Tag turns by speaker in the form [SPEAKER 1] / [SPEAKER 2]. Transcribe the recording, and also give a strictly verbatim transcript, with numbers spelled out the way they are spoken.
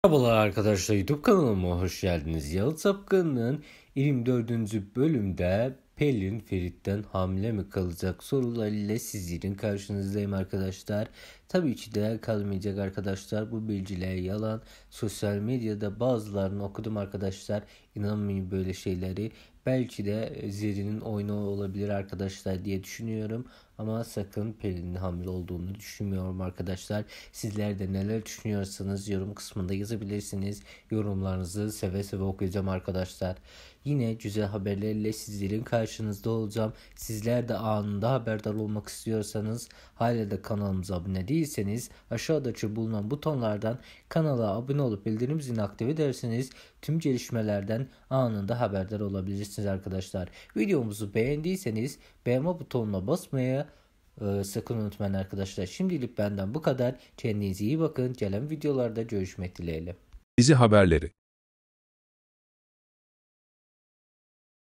[SPEAKER 1] Merhabalar arkadaşlar, YouTube kanalıma hoş geldiniz. Yalı Çapkın'ın yirmi dördüncü bölümde Pelin Ferit'ten hamile mi kalacak sorularıyla sizlerin karşınızdayım arkadaşlar. Tabii ki de kalmayacak arkadaşlar, bu bilgiler yalan. Sosyal medyada bazılarını okudum arkadaşlar, inanmayın böyle şeyleri. Belki de Zeri'nin oyunu olabilir arkadaşlar diye düşünüyorum. Ama sakın Pelin'in hamile olduğunu düşünmüyorum arkadaşlar. Sizler de neler düşünüyorsanız yorum kısmında yazabilirsiniz. Yorumlarınızı seve seve okuyacağım arkadaşlar. Yine güzel haberlerle sizlerin karşınızda olacağım. Sizler de anında haberdar olmak istiyorsanız, hala da kanalımıza abone değilseniz aşağıdaki bulunan butonlardan kanala abone olup bildirim zilini aktif ederseniz tüm gelişmelerden anında haberdar olabilirsiniz arkadaşlar. Videomuzu beğendiyseniz beğenme butonuna basmaya Ee, sakın unutmayın arkadaşlar. Şimdilik benden bu kadar. Kendinize iyi bakın. Gelen videolarda görüşmek dileğiyle.
[SPEAKER 2] Dizi haberleri